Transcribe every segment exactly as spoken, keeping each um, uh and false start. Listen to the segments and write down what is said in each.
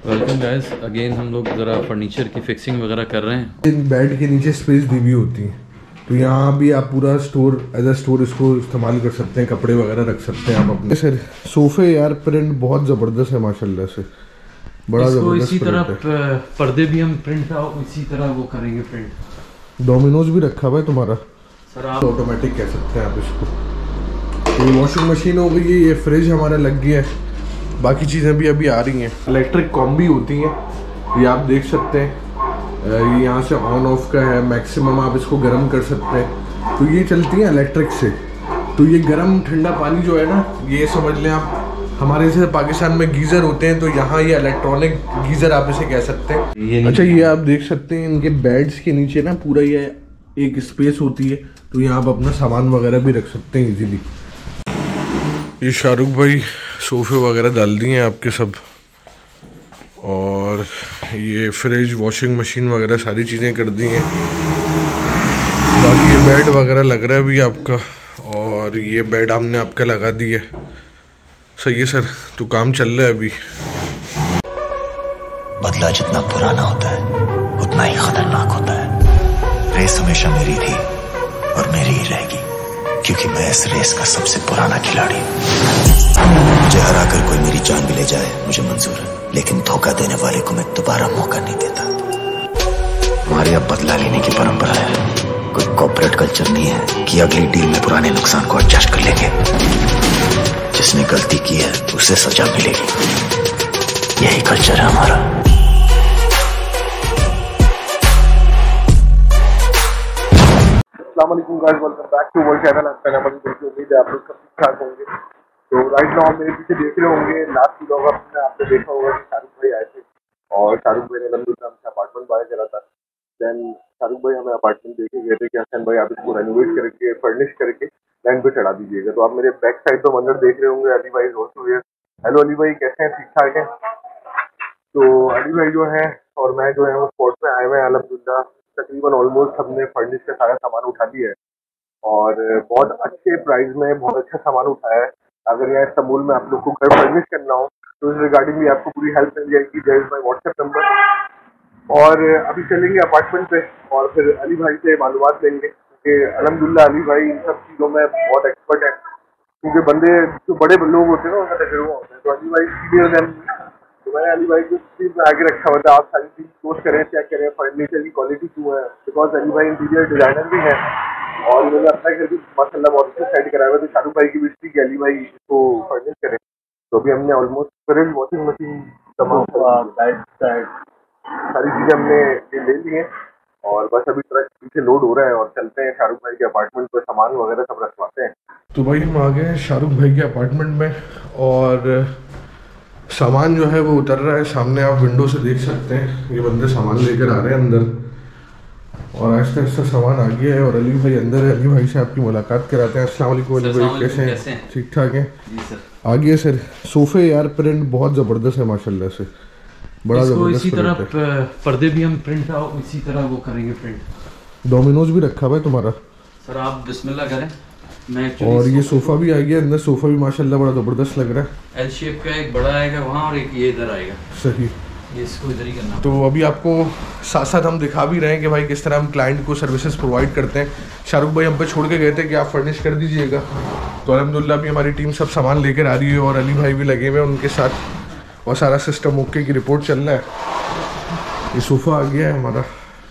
Welcome guys, again हम लोग ज़रा फर्नीचर की फिक्सिंग वगैरह कर रहे हैं। इन बेड के नीचे स्पेस दी हुई होती है, तो यहाँ भी आप पूरा स्टोर एज अ स्टोर इसको इस्तेमाल कर सकते हैं, कपड़े वगैरह रख सकते हैं आप अपने। सर सोफे यार प्रिंट बहुत ज़बरदस्त है माशाल्लाह से, बड़ा ज़बरदस्त इसी तरह है। पर्दे भी हम प्रिंट इसी तरह वो करेंगे प्रिंट। डोमिनोज भी रखा हुआ है तुम्हारा सर, आप ऑटोमेटिक कह सकते हैं आप इसको। ये वॉशिंग मशीन हो गई, ये फ्रिज हमारा लग गया है, बाकी चीज़ें भी अभी आ रही हैं। इलेक्ट्रिक कॉम्बी होती हैं, ये आप देख सकते हैं। ये यहाँ से ऑन ऑफ का है, मैक्सिमम आप इसको गर्म कर सकते हैं। तो ये चलती हैं इलेक्ट्रिक से। तो ये गर्म ठंडा पानी जो है ना, ये समझ लें आप, हमारे जैसे पाकिस्तान में गीज़र होते हैं, तो यहाँ ये इलेक्ट्रॉनिक गीज़र आप इसे कह सकते हैं। ये अच्छा, ये आप देख सकते हैं इनके बेड्स के नीचे ना पूरा ये एक स्पेस होती है, तो यहाँ आप अपना सामान वगैरह भी रख सकते हैं इजीली। ये शाहरुख भाई सोफे वगैरह डाल दिए हैं आपके सब, और ये फ्रिज वॉशिंग मशीन वगैरह सारी चीज़ें कर दी हैं। बाकी ये बेड वगैरह लग रहा है अभी आपका, और ये बेड हमने आपका लगा दिया है। सही है सर, तो काम चल रहा है अभी। बदला जितना पुराना होता है उतना ही खतरनाक होता है। रेस हमेशा मेरी थी और मेरी ही रहेगी, क्योंकि मैं इस रेस का सबसे पुराना खिलाड़ी हूं। मुझे हराकर कोई मेरी जान भी ले जाए मुझे मंजूर है, लेकिन धोखा देने वाले को मैं दोबारा मौका नहीं देता। हमारी अब बदला लेने की परंपरा है, कोई कॉर्पोरेट कल्चर नहीं है कि अगली डील में पुराने नुकसान को एडजस्ट कर लेंगे। जिसने गलती की है उसे सजा मिलेगी, यही कल्चर है हमारा। अस्सलाम वालेकुम guys, welcome back to world channel. आपका नाम अभी देखिए, उम्मीद है आप लोग सब ठीक ठाक होंगे। तो राइट नाउ आप मेरे पीछे देख रहे होंगे, लास्ट व्लॉग आपने आपने देखा होगा कि शाहरुख भाई आए थे, और शाहरुख भाई ने अलहमदुलिल्लाह हमसे अपार्टमेंट बाय करा था। देन शाहरुख भाई हमें अपार्टमेंट देके गए थे कि हसन भाई आप इसको रेनोवेट करके फर्निश करके लैंड पे चढ़ा दीजिएगा। तो आप मेरे बैक साइड तो मंजर देख रहे होंगे, अली भाई दोस्तों है। हेलो अली भाई, कैसे हैं? ठीक ठाक हैं? तो अली भाई जो है और मैं जो है वो स्पॉट पे आए हुए हैं अलहमदुलिल्लाह। तकरीबन ऑलमोस्ट हमने फर्निश का सारा सामान उठा लिया है, और बहुत अच्छे प्राइस में बहुत अच्छा सामान उठाया है। अगर यहाँ इस्तांबुल में आप लोग को घर फर्निश करना हो तो इस रिगार्डिंग भी आपको पूरी हेल्प मिल जाएगी। There is my WhatsApp number. और अभी चलेंगे अपार्टमेंट पे और फिर अली भाई से मालूमात लेंगे, क्योंकि अलहमदुलिल्लाह अली भाई इन सब चीज़ों में बहुत एक्सपर्ट है। क्योंकि बंदे जो बड़े लोग होते हैं ना उनका तजुर्बा होता है, तो अली भाई सीनियर देन। तो मैंने अली भाई को चीज़ में आगे रखा हुआ था, आप सारी चीज़ सोच करें, चेक करें फर्नीचर की क्वालिटी क्यों है, बिकॉज अली भाई इंटीरियर डिजाइनर भी है और उन्होंने अपना घर भी माशाल्लाह बहुत अच्छा सेट कराया हुआ। तो शाहरुख भाई की विश थी कि अली भाई इसको फर्निश करें, तो अभी हमने ऑलमोस्ट फ्रिज वॉशिंग मशीन तमाम सारी चीज़ें हमने ये ले ली हैं, और बस अभी ट्रक पीछे लोड हो रहा है और चलते हैं शाहरुख भाई के अपार्टमेंट पर, सामान वगैरह सब रखवाते हैं। तो भाई हम आ गए हैं शाहरुख भाई के अपार्टमेंट में, और सामान जो है वो उतर रहा है सामने, आप विंडो से देख सकते हैं। ये बंदे सामान लेकर आ रहे हैं अंदर, और आहिस्ता आहिस्ता सामान आ गया है, और अली भाई अंदर है। अली भाई से आपकी मुलाकात कराते हैं। अस्सलाम वालेकुम अली भाई, कैसे हैं? ठीक ठाक हैं जी सर। आ गया सर। सोफे यार प्रिंट बहुत ज़बरदस्त है माशाल्लाह से, बड़ा ज़बरदस्त। इसी तरह पर्दे भी हम प्रिंट इसी तरह वो करेंगे प्रिंट। डोमिनोज भी रखा हुआ है तुम्हारा सर, आप बिस्मिल्लाह करें। मैं और ये सोफ़ा भी आ गया अंदर, सोफ़ा भी माशाल्लाह बड़ा ज़बरदस्त लग रहा है। एल शेप का एक बड़ा आएगा वहाँ और एक ये इधर आएगा। सही, ये इसको इधर ही करना। तो अभी आपको साथ साथ हम दिखा भी रहे हैं कि भाई किस तरह हम क्लाइंट को सर्विसेज प्रोवाइड करते हैं। शाहरुख भाई हम पे छोड़ के गए थे कि आप फर्निश कर दीजिएगा, तो अल्हम्दुलिल्लाह अभी हमारी टीम सब सामान लेकर आ रही है, और अली भाई भी लगे हुए हैं उनके साथ, और सारा सिस्टम ओके की रिपोर्ट चल रहा है। ये सोफ़ा आ गया है हमारा।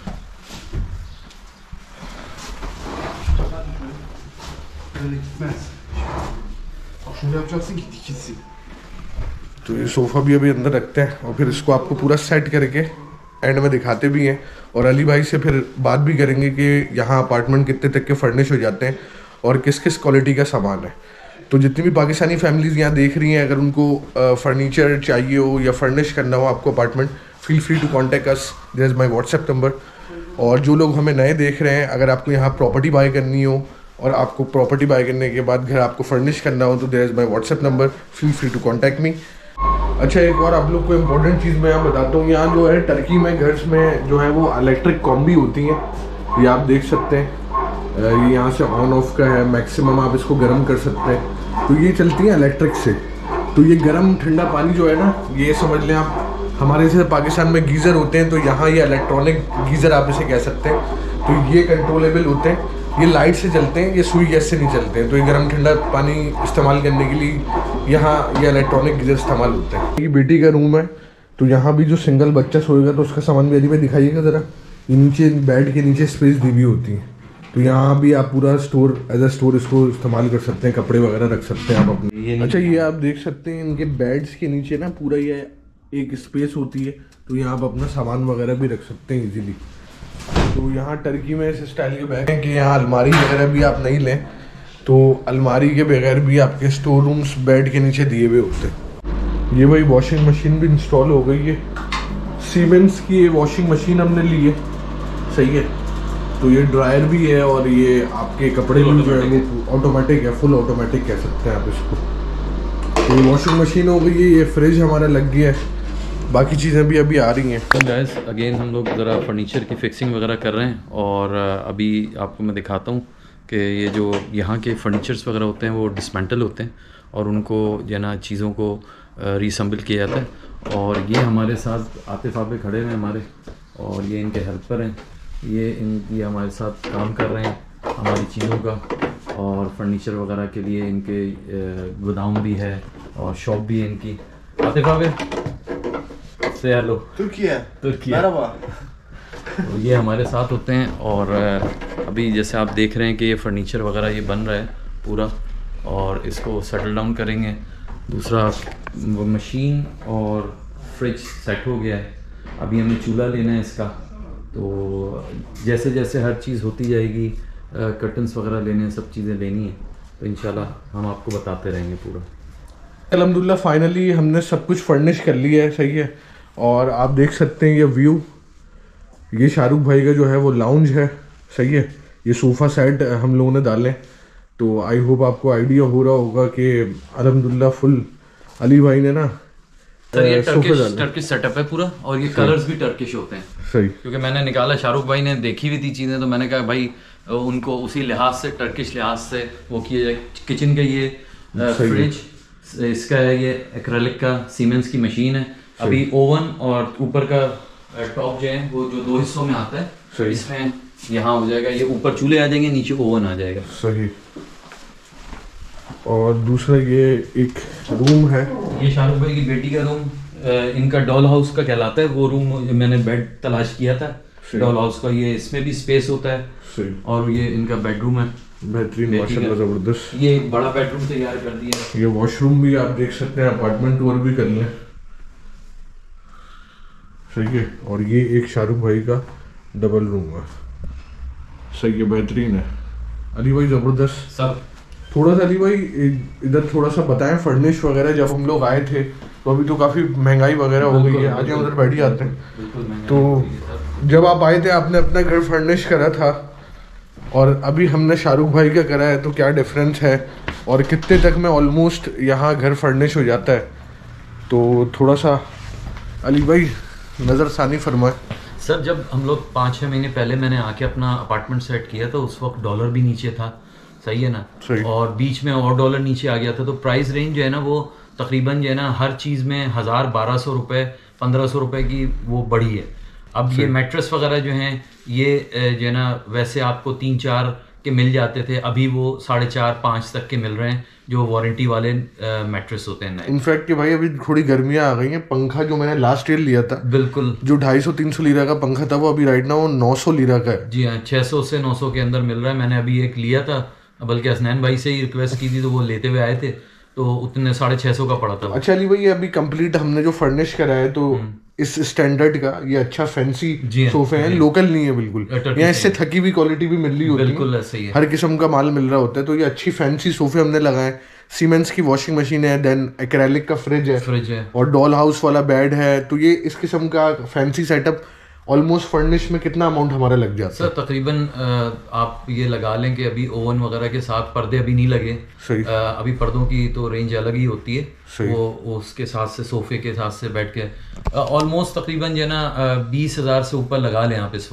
तो ये सोफ़ा भी अभी अंदर रखते हैं, और फिर इसको आपको पूरा सेट करके एंड में दिखाते भी हैं, और अली भाई से फिर बात भी करेंगे कि यहाँ अपार्टमेंट कितने तक के फर्निश हो जाते हैं और किस किस क्वालिटी का सामान है। तो जितनी भी पाकिस्तानी फैमिलीज़ यहाँ देख रही हैं, अगर उनको फर्नीचर चाहिए हो या फर्निश करना हो आपको apartment, feel free to contact us, there is my WhatsApp number. और जो लोग हमें नए देख रहे हैं, अगर आपको यहाँ प्रॉपर्टी बाय करनी हो और आपको प्रॉपर्टी बाय करने के बाद घर आपको फर्निश करना हो, तो there is my WhatsApp number, feel free to contact me. अच्छा, एक और आप लोग को इम्पोर्टेंट चीज़ मैं यहाँ बताता हूँ। यहाँ जो है टर्की में घर में जो है वो इलेक्ट्रिक कॉम्बी होती हैं, ये आप देख सकते हैं। ये यहाँ से ऑन ऑफ का है, मैक्सिमम आप इसको गर्म कर सकते हैं। तो ये चलती हैं इलेक्ट्रिक से। तो ये गर्म ठंडा पानी जो है ना, ये समझ लें आप, हमारे जैसे पाकिस्तान में गीज़र होते हैं, तो यहाँ ये इलेक्ट्रॉनिक गीज़र आप इसे कह सकते हैं। तो ये कंट्रोलेबल होते हैं, ये लाइट से चलते हैं, ये सुई गैस से नहीं चलते हैं। तो ये गर्म ठंडा पानी इस्तेमाल करने के लिए यहाँ ये इलेक्ट्रॉनिक गीज़र इस्तेमाल होते हैं। ये बेटी का रूम है, तो यहाँ भी जो सिंगल बच्चा सोएगा तो उसका सामान भी में दिखाइएगा ज़रा। ये नीचे बेड के नीचे स्पेस दी हुई होती है, तो यहाँ भी आप पूरा स्टोर एज अ स्टोर इसको इस्तेमाल कर सकते हैं, कपड़े वगैरह रख सकते हैं आप अपने। अच्छा, ये आप देख सकते हैं इनके बेड्स के नीचे ना पूरा ये एक स्पेस होती है, तो यहाँ आप अपना सामान वगैरह भी रख सकते हैं इजीली। तो यहाँ टर्की में इस स्टाइल के बैग हैं कि यहाँ अलमारी वगैरह भी आप नहीं लें, तो अलमारी के बगैर भी आपके स्टोर रूम्स बेड के नीचे दिए हुए होते हैं। ये भाई वॉशिंग मशीन भी इंस्टॉल हो गई है, सीमेंस की ये वॉशिंग मशीन हमने ली है, सही है। तो ये ड्रायर भी है और ये आपके कपड़े भी जो है वो ऑटोमेटिक है, फुल ऑटोमेटिक कह सकते हैं आप इसको। तो ये वॉशिंग मशीन हो गई है, ये फ्रिज हमारा लग गया है, बाकी चीज़ें भी अभी आ रही हैं। तो गाइस अगेन हम लोग ज़रा फर्नीचर की फिक्सिंग वगैरह कर रहे हैं, और अभी आपको मैं दिखाता हूँ कि ये जो यहाँ के फर्नीचर्स वगैरह होते हैं वो डिसमेंटल होते हैं, और उनको जो है ना चीज़ों को रीअसेंबल किया जाता है। और ये हमारे साथ आतिफ आबे खड़े हैं हमारे, और ये इनके हेल्पर हैं, ये इन ये हमारे साथ काम कर रहे हैं हमारी चीज़ों का, और फर्नीचर वगैरह के लिए इनके गोदाम भी है और शॉप भी है इनकी। आतिफ आबे से हेलो। तुर्किया तुर्किया तो ये हमारे साथ होते हैं, और अभी जैसे आप देख रहे हैं कि ये फर्नीचर वगैरह ये बन रहा है पूरा, और इसको सेटल डाउन करेंगे। दूसरा वो मशीन और फ्रिज सेट हो गया है, अभी हमें चूल्हा लेना है इसका। तो जैसे जैसे हर चीज़ होती जाएगी, कर्टन्स वगैरह लेने हैं, सब चीज़ें लेनी है, तो इंशाल्लाह हम आपको बताते रहेंगे पूरा। अल्हम्दुलिल्लाह फाइनली हमने सब कुछ फर्निश कर लिया है, सही है। और आप देख सकते हैं ये व्यू, ये शाहरुख भाई का जो है वो लाउंज है, सही है। ये सोफ़ा सेट हम लोगों ने डाले, तो आई होप आपको आइडिया हो रहा होगा कि अल्हम्दुलिल्लाह फुल अली भाई ने ना सर ये टर्किश टर्किश सेटअप है पूरा, और ये कलर्स भी टर्किश होते हैं, सही। क्योंकि मैंने निकाला, शाहरुख भाई ने देखी हुई थी चीज़ें, तो मैंने कहा भाई उनको उसी लिहाज से, टर्किश लिहाज से वो किया जाए। किचन का ये फ्रिज, इसका है ये एक्रेलिक का सीमेंस की मशीन है। अभी ओवन और ऊपर का टॉप जो है वो जो दो हिस्सों में आता है, इसमें यहाँ हो जाएगा, ये ऊपर चूल्हे आ जाएंगे, नीचे ओवन आ जाएगा, सही। और दूसरा ये एक रूम है, ये शाहरुख भाई की बेटी का रूम, इनका डॉल हाउस का कहलाता है वो रूम। मैंने बेड तलाश किया था डॉल हाउस का, ये इसमें भी स्पेस होता है, और ये इनका बेडरूम है, बेहतरीन माशाल्लाह जबरदस्त। ये बड़ा बेडरूम तैयार कर दिया। ये वॉशरूम भी आप देख सकते हैं, अपार्टमेंट टूर भी कर लें, सही है। और ये एक शाहरुख भाई का डबल रूम है, सही है, बेहतरीन है। अली भाई जबरदस्त सब। थोड़ा सा अली भाई इधर थोड़ा सा बताएं फर्निश वगैरह, जब हम लोग आए थे तो अभी तो काफ़ी महंगाई वगैरह हो गई है, आज हम उधर बैठ ही आते हैं। तो जब आप आए थे आपने अपना घर फर्निश करा था, और अभी हमने शाहरुख भाई का करा है, तो क्या डिफरेंस है और कितने तक में ऑलमोस्ट यहाँ घर फर्निश हो जाता है? तो थोड़ा सा अली भाई नज़र सानी फरमाए। सर जब हम लोग पाँच छः महीने पहले मैंने आके अपना अपार्टमेंट सेट किया था, उस वक्त डॉलर भी नीचे था, सही है ना, सही। और बीच में और डॉलर नीचे आ गया था, तो प्राइस रेंज जो है ना वो तकरीबन जो है ना हर चीज़ में हज़ार बारह सौ रुपये पंद्रह सौ रुपये की वो बढ़ी है। अब ये मैट्रेस वगैरह जो हैं ये जो है ना वैसे आपको तीन चार के मिल जाते थे, अभी वो साढ़े चार पाँच तक के मिल रहे हैं, जो वारंटी वाले मैट्रेस होते हैं। इनफैक्ट कि भाई अभी थोड़ी गर्मियाँ आ गई हैं, पंखा जो मैंने लास्ट ईयर लिया था, बिल्कुल जो ढाई सौ तीन सौ लीरा का पंखा था, वो अभी राइट ना वो नौ सौ लीरा का है। जी हाँ, छः सौ से नौ सौ के अंदर मिल रहा है। मैंने अभी एक लिया था, बल्कि हसनैन भाई से ही रिक्वेस्ट की थी, तो वो लेते हुए आए थे, तो उतने साढ़े छः सौ का पड़ा था। अच्छा अली भाई अभी कंप्लीट हमने जो फर्निश करा है, तो इस स्टैंडर्ड का ये अच्छा फैंसी सोफे हैं, लोकल नहीं है बिल्कुल, यहाँ इससे थकी हुई क्वालिटी भी मिल रही होती है, बिल्कुल ऐसे ही है, हर किस्म का माल मिल रहा होता है। तो ये अच्छी फैंसी सोफे हमने लगाए, सीमेंस की वॉशिंग मशीन है, देन एक्रेलिक का फ्रिज है, फ्रिज है, और डॉल हाउस वाला बेड है। तो ये इस किस्म का फैंसी सेटअप ऑलमोस्ट फर्निश में कितना अमाउंट हमारा लग जाता है? सर तकरीबन आप ये लगा लें कि अभी ओवन वगैरह के साथ पर्दे अभी नहीं लगे, सही। आ, अभी पर्दों की तो रेंज अलग ही होती है, वो, वो उसके साथ से सोफे के साथ से बैठ के ऑलमोस्ट तकरीबन जो है ना बीस हज़ार से ऊपर लगा लें आप इस वक्त,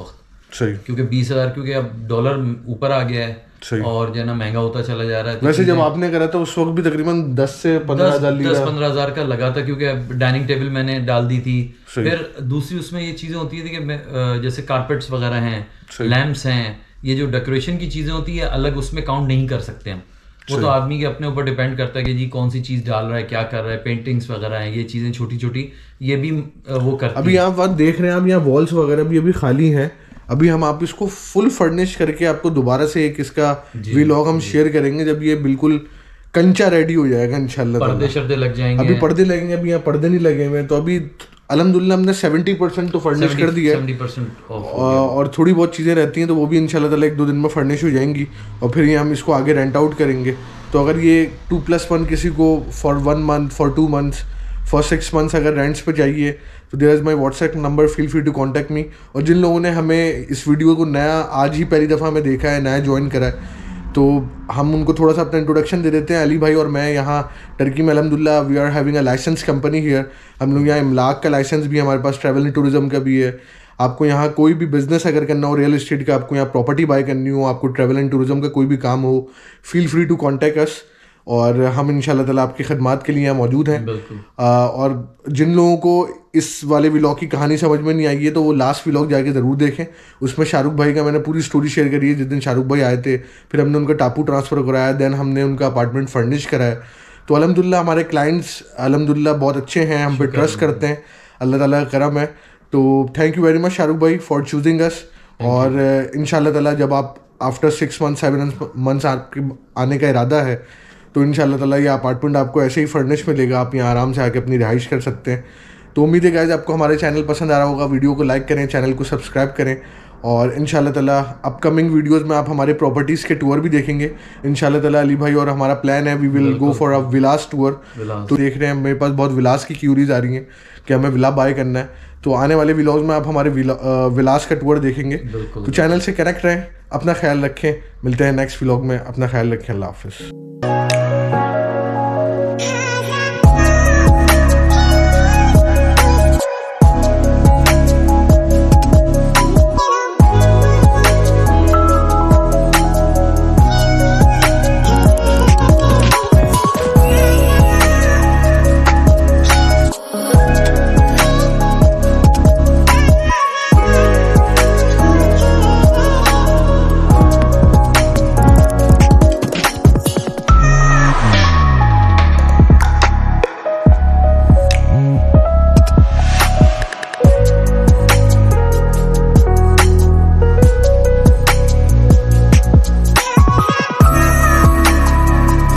सही। क्योंकि बीस हज़ार क्योंकि अब डॉलर ऊपर आ गया है सही। और जो है ना महंगा होता चला जा रहा है। वैसे जब आपने करा था उस वक्त भी तकरीबन दस से पंद्रह हजार दस पंद्रह हजार का लगा था, क्योंकि डाइनिंग टेबल मैंने डाल दी थी। फिर दूसरी उसमें ये चीजें होती है कि जैसे कारपेट्स वगैरह हैं, लैंप्स हैं, ये जो डेकोरेशन की चीजें होती है अलग उसमें काउंट नहीं कर सकते हम। वो तो आदमी के अपने ऊपर डिपेंड करता है कि जी कौन सी चीज डाल रहा है, क्या कर रहा है। पेंटिंग्स वगैरह हैं, ये चीजें छोटी छोटी ये भी वो करती अभी आप बात देख रहे हैं, आप यहाँ वॉल्स वगैरह भी अभी खाली हैं। अभी हम आप इसको फुल फर्निश करके आपको दोबारा से एक इसका व्लॉग हम शेयर करेंगे जब ये बिल्कुल कंचा रेडी हो जाएगा इंशाल्लाह। पर्दे शर्दे लग जाएंगे, अभी पर्दे लगेंगे, अभी यहाँ पर्दे नहीं लगे हुए। तो अभी अल्हम्दुलिल्लाह हमने सेवेंटी परसेंट तो फर्निश कर दिया है और थोड़ी बहुत चीज़ें रहती हैं तो वो भी इंशाल्लाह ताला एक दो दिन में फर्निश हो जाएंगी और फिर ये हम इसको आगे रेंट आउट करेंगे। तो अगर ये टू प्लस वन किसी को for one month, for two months, for six months अगर रेंट्स पे चाहिए तो there is my WhatsApp number, feel free to contact me. और जिन लोगों ने हमें इस वीडियो को नया आज ही पहली दफ़ा हमें देखा है, नया ज्वाइन करा है, तो हम उनको थोड़ा सा अपना इंट्रोडक्शन दे देते हैं। अली भाई और मैं यहाँ टर्की में अल्हम्दुलिल्लाह we are having a license company here. हम लोग यहाँ इमलाक का लाइसेंस भी है, हमारे पास ट्रैवल एंड टूरिज्म का भी है। आपको यहाँ कोई भी बिजनेस अगर करना हो, रियल इस्टेट का, आपको यहाँ प्रॉपर्टी बाय करनी हो, आपको ट्रैवल एंड टूरिज्म का कोई भी काम हो, feel free to contact us और हम इंशाल्लाह ताला आपकी खदमात के लिए यहाँ मौजूद हैं। आ, और जिन लोगों को इस वाले व्लॉग की कहानी समझ में नहीं आई है तो वो लास्ट व्लॉग जाके ज़रूर देखें। उसमें शाहरुख भाई का मैंने पूरी स्टोरी शेयर करी है। जिस दिन शाहरुख भाई आए थे, फिर हमने उनका टापू ट्रांसफ़र कराया, देन हमने उनका अपार्टमेंट फर्निश कराया। तो अल्हम्दुलिल्लाह हमारे क्लाइंट्स अल्हम्दुलिल्लाह बहुत अच्छे हैं, हम पे ट्रस्ट करते हैं, अल्लाह ताला का करम है। तो thank you very much Shahrukh भाई फॉर चूजिंग अस। और इंशाल्लाह ताला जब आप after six month seven months आपके आने का इरादा है तो इंशाल्लाह ताला ये अपार्टमेंट आपको ऐसे ही फर्निश मिलेगा, आप यहाँ आराम से आके अपनी रिहाइश कर सकते हैं। तो उम्मीद है गाइस आपको हमारे चैनल पसंद आ रहा होगा। वीडियो को लाइक करें, चैनल को सब्सक्राइब करें और इंशाल्लाह ताला अपकमिंग वीडियोस में आप हमारे प्रॉपर्टीज़ के टूर भी देखेंगे इंशाल्लाह ताला। अली भाई और हमारा प्लान है we will go for a villas tour. तो देख रहे हैं मेरे पास बहुत विलास की क्यूरीज आ रही हैं कि हमें विला बाय करना है, तो आने वाले व्लॉग्स में आप हमारे विला, विलास का टूर देखेंगे। तो चैनल से कनेक्ट रहें, अपना ख्याल रखें, मिलते हैं नेक्स्ट व्लॉग में, अपना ख्याल रखें, अल्लाह हाफिज़।